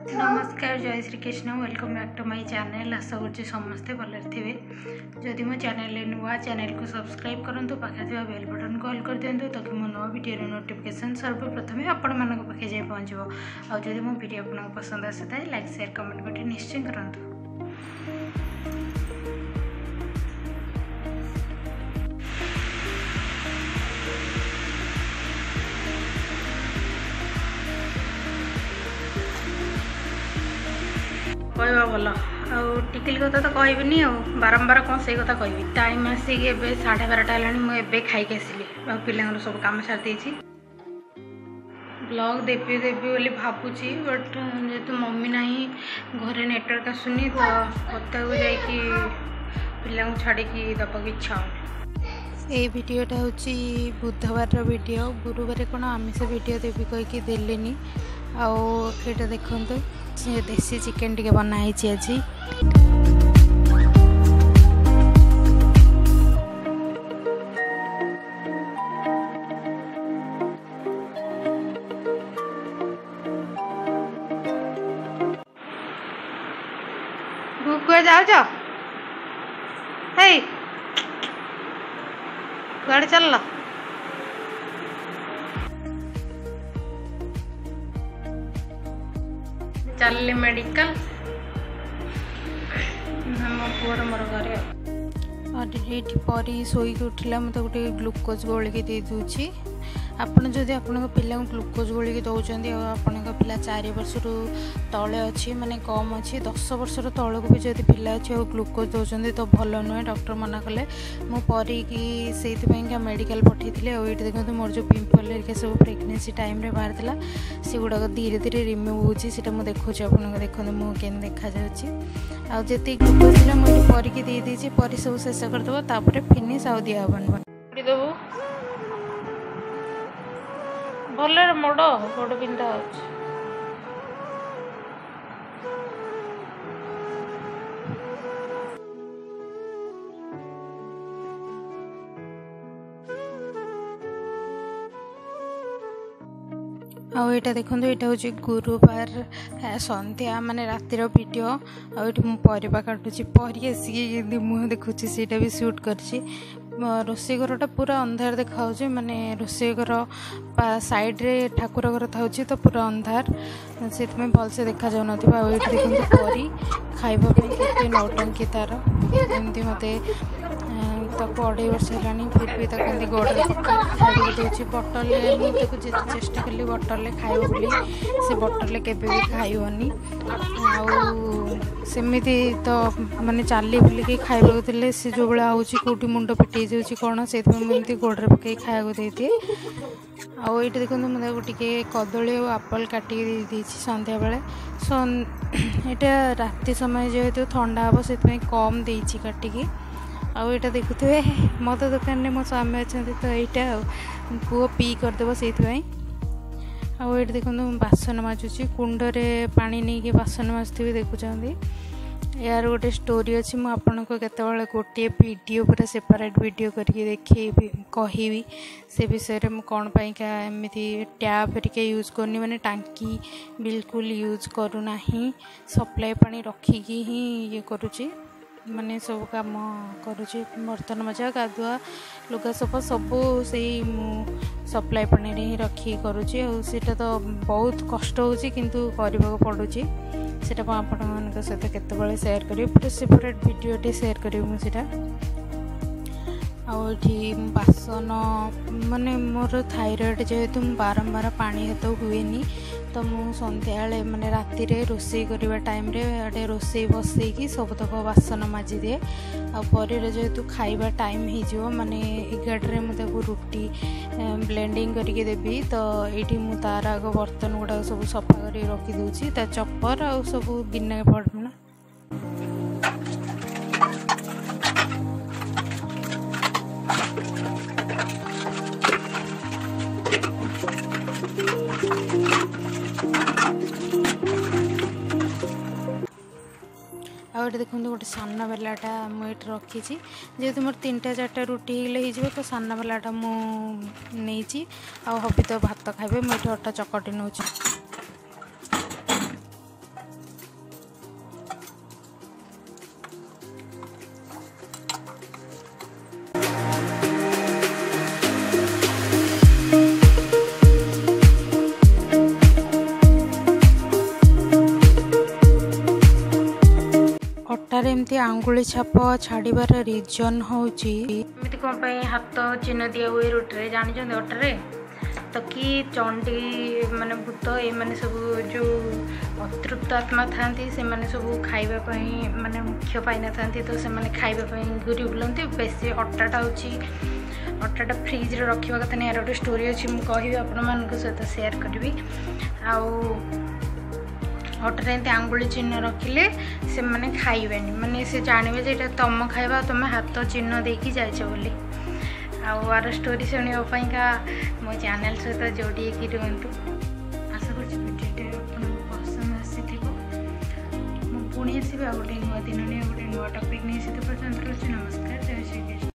नमस्कार जय Shri Krishna welcome back to my channel. आशा कर समस्ते भले थे। जदि मो चैनल नुआ चैनल को सब्सक्राइब करूँ पाखे थी बेल बटन को ऑल कर दिंतु ताकि मो नवा वीडियो नोटिफिकेशन सर्वप्रथमे आपण मान पाखे जाए पहुँचो। आदि मो वीडियो आपको पसंद आसी था लाइक शेयर कमेंट कर निश्चय करूँ। कहवा भल टिकिल कथा तो कहबी बारंबार कौन से कथा कह टाइम आसिक 12:30 है मुझे खाई आसली पिला सब कम सारी ब्लॉग देवी देवी बोली भावुची बट जेहेतु मम्मी ना घरे नेटवर्क आसुनी तो कता को जाकि पिला छाड़ी दबाक इच्छा हो। ये वीडियोटा हूँ बुधवार वीडियो गुरुवार कौन आमिष वीडियो देवी कहीकि देलेनी आटा देखु देसी चिकेन टी बनाई आज भूख जाओ गाड़ी चल चल मेडिकल पुअर मोर घरे ये परी शोक उठला मतलब गोटे ग्लुकोज गोलिक दे दूची आपन जदि आपन पिला ग्लुकोज गोलिक दौरान आपण पिला 4 वर्ष तले अच्छी माने कम अच्छी 10 वर्ष तल को भी जब पिला अच्छे ग्लुकोज दौरान तो भल नुहे डॉक्टर मना कले मु परी की से मेडिकल पठे ये देखते मोर जो पिंपल सब प्रेगनेंसी टाइम रे बाहर था से गुड़ाक धीरे धीरे रिमूव होची देखुची आप देखते मुझे देखा जी ग्लुकोज था मुझे परी की दे दीजिए परी सब शेष करदेव फिनिश आउ दिहबन देबू भल मोड़ गोड़ बिंधा आईटा देखो यहाँ हूँ गुरुवार संध्या माने रातिर वीडियो आठ परिवा काटुची परी आसिक मुँह देखुची सीटा भी शूट करची रोषे घरटा पूरा अंधार देखा माने रोषे घर साइड रे ठाकुर घर था तो पूरा अंधार से भलसे देखा जाऊन देखते परी खाइबा के नौटंकी तार एमती मत ताको 2.5 वर्ष है फिर भी तक गोड़े खाई दूसरी बटल मुझे चेष्टा कली बटल खाइब बोली से बटल केबे भी खाइबनी सेमती तो माने चाली बुलिक खाइबा से जो भाया होटी मुंड पिटे जाऊँगी कौन से मुझे गोड़े पकई खाया देती ये देखो मुझे टे कदली और आप्पल काटिक संध्या बेले यहाँ राति समय जेहेतु ठंडा हम से कम देती काटिकी आईटा देखुए मद दुकान में मो स्वामी अच्छा तो यहाँ पुओ पी करदेव से आईट देखो बासन माजुची कुंडरे पानी नहीं कि बासन माजुथी देखुं यार गोटे स्टोरी अच्छी मुझे केतबेले गोटे वीडियो पूरा सेपरेट वीडियो करके देखी कहबी से विषय में कौन पाइका एमती टैप हेरिका यूज करनी माने टांकी बिल्कुल यूज करूना सप्लाई पानी रखिकी ही ये करुची माने सब काम करुची बर्तन मजा गाधुआ लुगा सफा सबू से सप्लाई पानी रे ही रखी करुची सेटा तो बहुत कष्ट होची किंतु करबा पड़ुची सेटा आपण सहित केतबेले शेयर करी पूरा सेपरेट वीडियो टे शेयर करी मुझे आठी बासन माने मोर थायराइड जेहेतु बारंबार पानी हाथ हुए तो मु संध्या माने राति रे रोषे करवा टाइम रे रोषे बसईकी सबतक बासन माजी दिए आरे जेहेतु खाइबा टाइम हो माने 11 मुझे रुटी ब्लेंडिंग करके देवी तो ये मु तार आग बर्तन गुड़ा सब सफा कर रखी दूची ता चपर आ सब गिना पड़ना आगे देखते गोटे सान बेलाटा मुझे रखी जेहेतु मोर 3-4टा रुटी हो तो सान बेलाटा मुझे हबी तो भात खाइबे मुझे अटा चकटी नौ अटारे एमती आंगुली छाप छाड़बार रिजन होमती कौन हाथ चिन्ह दिया हुए रोटी जानते अटारे तो कि चंडी माने भूत ये माने सब जो अतृप्त आत्मा था से माने सब खावाई माने मुख्य पाई न था तो से माने खावाई घूरी बुलांती बेसी अटाटा अटाटा फ्रिज रे रखा कथा नहीं यार गोटे स्टोरी अच्छी मुझे कह आपण सहित सेयार करी अटारे एमती आंगुली चिन्ह रखिले से माने खाइबेनी माने से जानवे जे तुम खाइबा तुम हाथ चिन्ह देकी जाइछ बोली आर स्टोरी शुणापी मो चैनल सहित जोड़ी रुहतु आशा कर पसंद आसी पुणी आसबि गोटे नुआ दिन गोटे नुआ टॉपिक नहीं। पर्यटन नमस्कार। जय श्री कृष्ण।